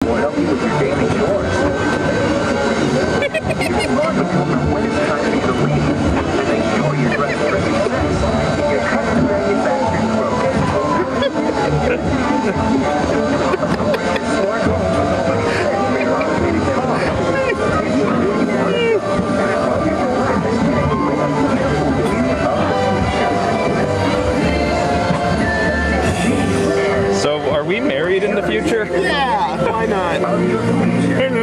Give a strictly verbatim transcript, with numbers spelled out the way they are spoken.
will help you with your daily chores. Even Martha told her when it's time to the lead to make sure you're dressed for success. Your custom manufacturing program. So, are we married in the future? Yeah, why not?